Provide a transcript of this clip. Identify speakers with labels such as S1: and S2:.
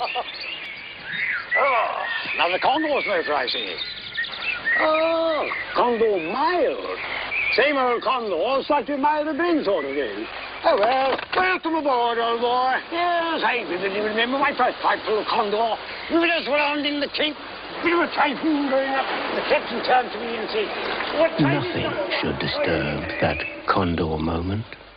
S1: Oh, now the Condor's motor, I see. Oh, Condor mild. Same old Condor, slightly milder been sort of thing. Oh, well, welcome aboard, old boy. Yes, I vividly remember my first flight through a Condor. We were just rounding the Cape. Bit of a typhoon going up. The captain turned to me and said, "What time
S2: Nothing should disturb that Condor moment.